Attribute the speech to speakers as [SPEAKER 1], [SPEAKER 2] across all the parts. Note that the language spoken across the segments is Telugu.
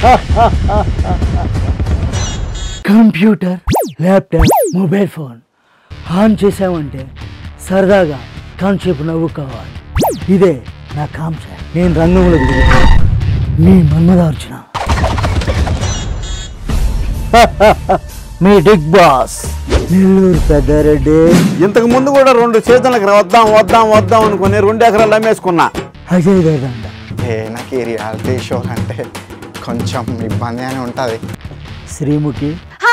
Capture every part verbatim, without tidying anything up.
[SPEAKER 1] Computer, laptop, mobile phone on చేసామంటే సరదాగా కాన్సేపు నవ్వుకోవాలి. ఇదే నా కాంక్ష. నేను రంగంలో మీ మన్మదార్చన మీ బిగ్ బాస్ నెల్లూరు పెద్దారెడ్డి.
[SPEAKER 2] ఇంతకు ముందు కూడా రెండు సీజన్లకు వద్దాం వద్దాం వద్దాం అనుకుని రెండు ఎకరాలు అమ్మేసుకున్నా.
[SPEAKER 1] అజయ్ గారు
[SPEAKER 3] నాకు ఈ రియాలిటీ షో అంటే కొంచెం ఇబ్బంది అని ఉంటుంది.
[SPEAKER 1] శ్రీముఖి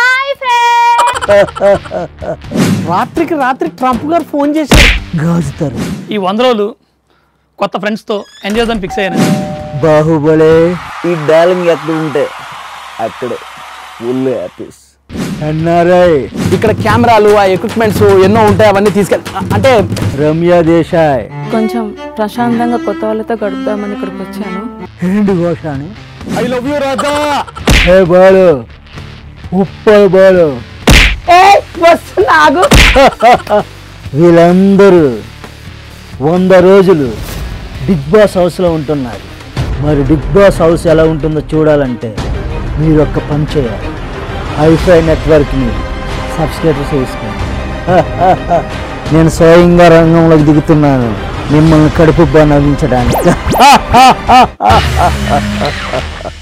[SPEAKER 4] రాత్రికి రాత్రి ట్రంప్ గారు ఫోన్ చేశారు.
[SPEAKER 1] గాజుతారు.
[SPEAKER 4] ఈ వంద రోజులు కొత్త ఫ్రెండ్స్తో ఎంజాయ్ చేద్దాం ఫిక్స్ అయ్యాను.
[SPEAKER 1] బాహుబలి. ఈ డాలింగ్ ఎక్కడ ఉంటే అక్కడే ఫుల్ హ్యాపీస్. ఎన్ఆర్ఐ.
[SPEAKER 4] ఇక్కడ కెమెరాలు, ఆ ఎక్విప్మెంట్స్ ఎన్నో ఉంటాయి, అవన్నీ తీసుకెళ్ళి అంటే
[SPEAKER 1] రమ్య దేశాయ్.
[SPEAKER 5] కొంచెం ప్రశాంతంగా కొత్త వాళ్ళతో గడుపుదామని ఇక్కడికి వచ్చాను.
[SPEAKER 1] ఏంటి ఘోషాని?
[SPEAKER 2] I love you Raja.
[SPEAKER 1] ఏ బాలు, ఉప్పల్ బాలు.
[SPEAKER 4] వస్తున్నాగు.
[SPEAKER 1] వీళ్ళందరూ వంద రోజులు బిగ్ బాస్ హౌస్లో ఉంటున్నారు. మరి బిగ్ బాస్ హౌస్ ఎలా ఉంటుందో చూడాలంటే మీరు ఒక్క పని చేయాలి. ఐఫై నెట్వర్క్ని సబ్స్క్రైబ్ చేసుకోండి. నేను స్వయంగా రంగంలోకి దిగుతున్నాను మిమ్మల్ని కడుపు నవ్వించడానికి.